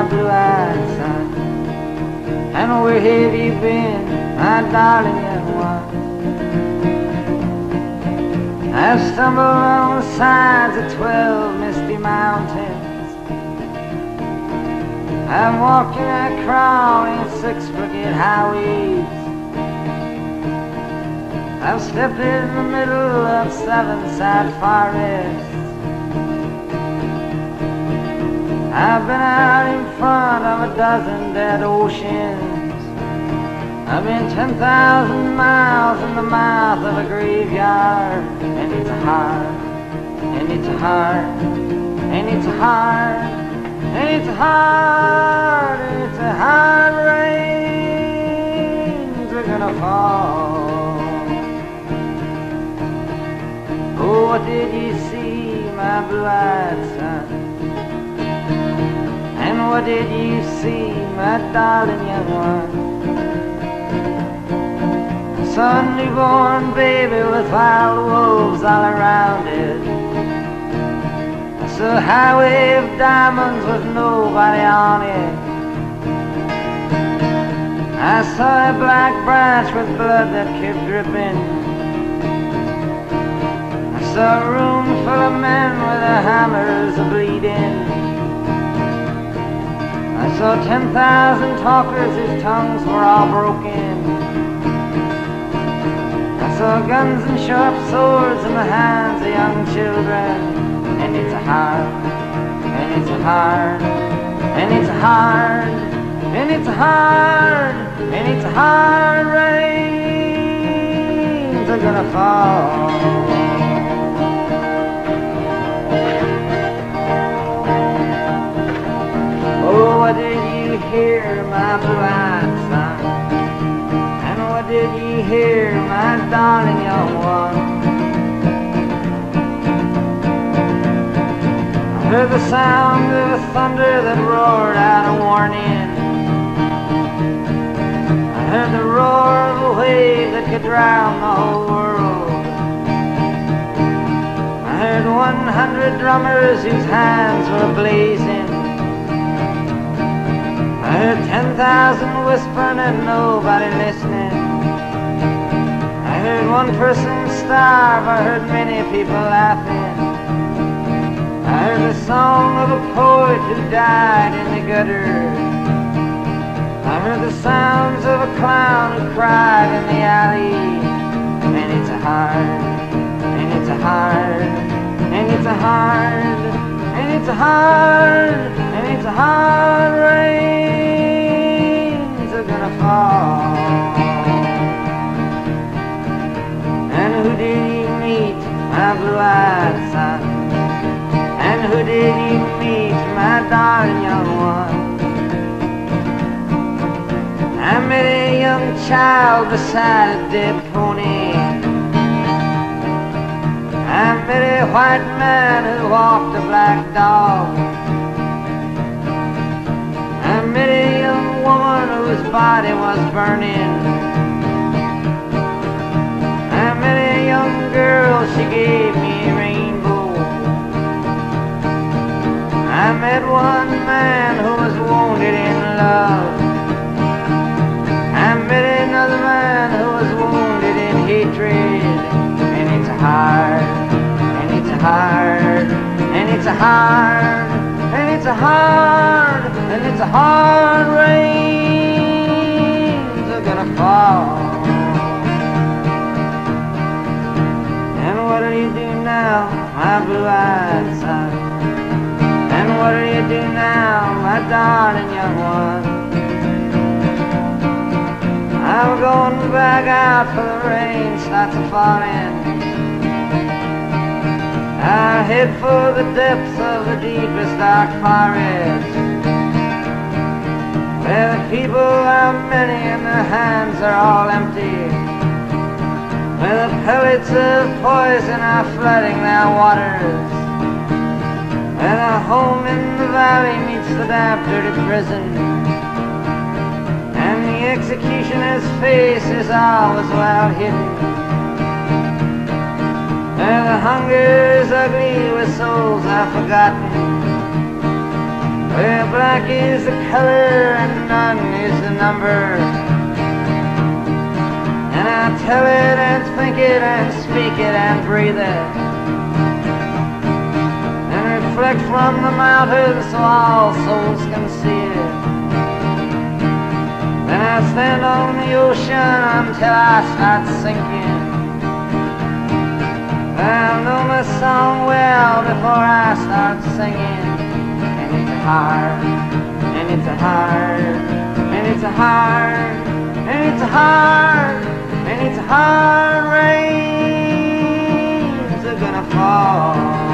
blue-eyed son? And where have you been, my darling young one? I've stumbled on the sides of 12 misty mountains. I'm walking and crawling 6 crooked highways. I've stepped in the middle of 7 sad forests. I've been out in front of a dozen dead oceans. I've been 10,000 miles in the mouth of a graveyard. And it's hard, and it's hard, and it's hard, and it's hard, and it's a hard rains are gonna fall. Oh, what did you see, my blue-eyed son? And what did you see, my darling young one? I saw a newborn baby with wild wolves all around it. I saw a highway of diamonds with nobody on it. I saw a black branch with blood that kept dripping. I saw a room full of men with their hammers a-bleeding. I saw 10,000 talkers whose tongues were all broken. I saw guns and sharp swords in the hands of young children. And it's hard, and it's hard, and it's hard, and it's hard, and it's hard rains are gonna fall. Oh, what did you hear, my blue-eyed son? And what did you hear, my darling young one? I heard the sound of the thunder that roared out a warning. I heard the roar of a wave that could drown the whole world. I heard 100 drummers whose hands were blazing. I heard 10,000 whispering and nobody listening. I heard one person starve, I heard many people laughing. I heard the song of a poet who died in the gutter. I heard the sounds of a clown who cried in the alley. And it's a hard, and it's a hard, and it's a hard, and it's a hard, and it's a hard rains are gonna fall. And who did you meet, my blue-eyed son? And who did you meet, my darling young one? I met a young child beside a dead pony. I met a white man who walked a black dog. I met a young woman whose body was burning. I met a young girl, she gave me a rainbow. I met one man who was wounded in love. I met another man who was wounded in hatred. And it's hard, and it's hard, and it's hard, and it's hard, and it's hard rains are gonna fall. And what'll you do now, my blue-eyed son? And what'll you do now, my darling young one? I'm going back out for the rain starts a-falling. I'll head for the depths of the deepest dark forest, where the people are many and their hands are all empty, where the pellets of poison are flooding their waters, where the home in the valley meets the damp, dirty prison, and the executioner's face is always well hidden, where the hunger is ugly, where souls are forgotten, where black black is the color and none is the number. And I tell it and think it and speak it and breathe it, and reflect from the mountains so all souls can see it. Then I stand on the ocean until I start sinking. I know my song well before I start singing. And it's a hard, and it's a hard, and it's a hard, and it's a hard, and it's a hard rains are gonna fall.